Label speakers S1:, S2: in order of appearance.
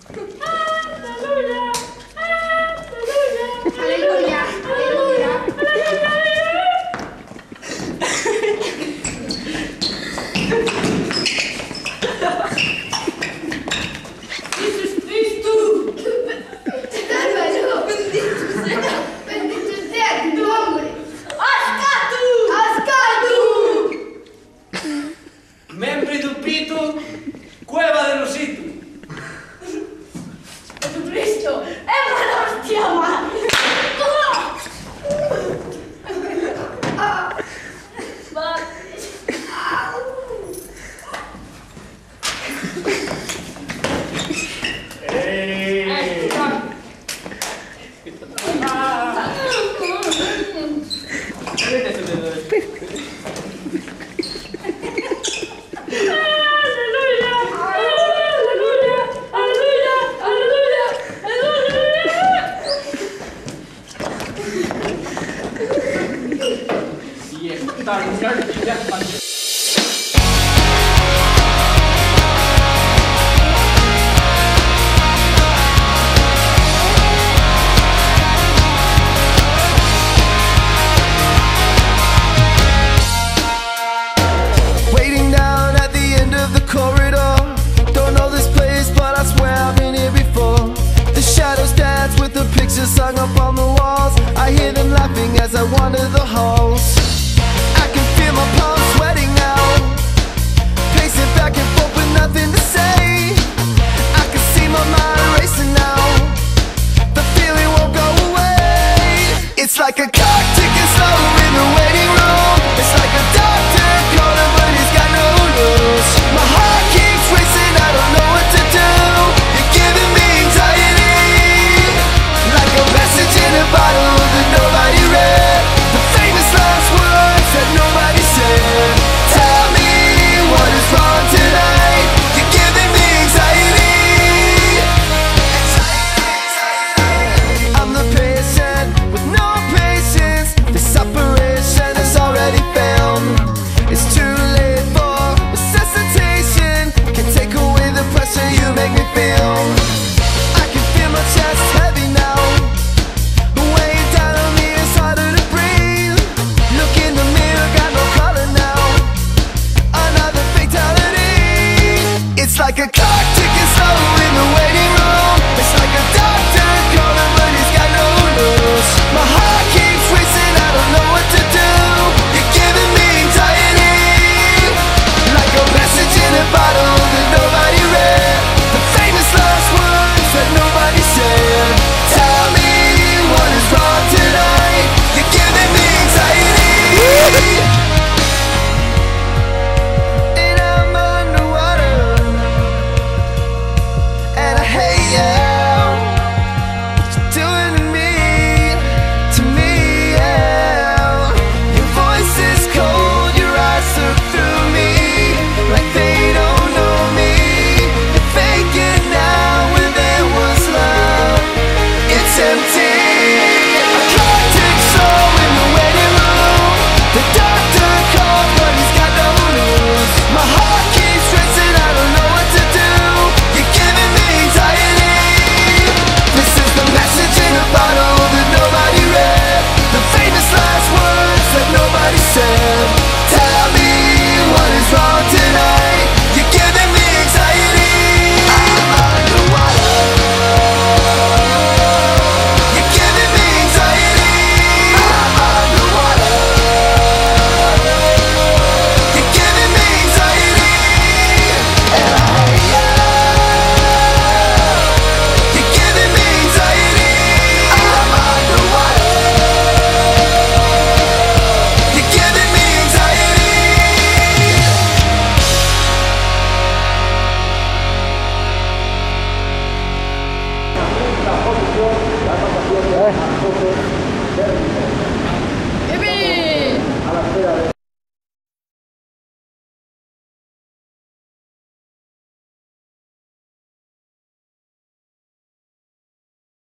S1: Aleluya, aleluya.
S2: Jesus Cristo!
S1: Bendito sea tu nombre.
S2: Ascatu!
S1: Ascatu.
S3: Membri do Pito, Cueva de Rosito.
S2: Jesucristo! È una nostra madre!
S4: Waiting down at the end of the corridor. Don't know this place, but I swear I've been here before. The shadows dance with the pictures hung up on the walls. I hear them laughing as I wander the halls. I can feel my palms sweating now, pacing back and forth with nothing to say. I can see my mind racing now. The feeling won't go away. It's like a clock ticking slow in the waiting room. It's like a doctor calling, but he's got no news. My heart keeps racing, I don't know what to do. You're giving me anxiety, like a message in a bottle that nobody read. The famous last words that nobody said. Tell me what is wrong tonight. You're giving me anxiety. I'm the patient with no patience. This operation is already failed. It's too late for resuscitation. Can take away the pressure you make me feel. I can feel my chest heavy now. The weight down on me is harder to breathe. Look in the mirror, got no color now. Another fatality. It's like a clock ticking slow in the waiting room. It's like a doctor calling, but he's got no news. My heart keeps racing, I don't know what to do. You're giving me anxiety, like a message in a bottle that nobody read. The famous last words that nobody said. Tell me what is wrong tonight. You're giving me anxiety. And I'm underwater, and I hate you. What you're doing to me, yeah. Your voice is cold, your eyes look through me like they don't know me. You're faking now when there was love. It's empty. A clock ticks slow in the waiting room. The doctor called, but he's got no news. My heart keeps racing, I don't know what to do. You're giving me anxiety. This is the message in a bottle that nobody read. The famous last words that nobody said. Tell me what is wrong tonight. You're giving me anxiety. I'm underwater. You're giving me anxiety. I'm underwater. You're giving me anxiety, and I hate you. You're giving me anxiety. I'm underwater. You're giving me anxiety.
S2: Baby!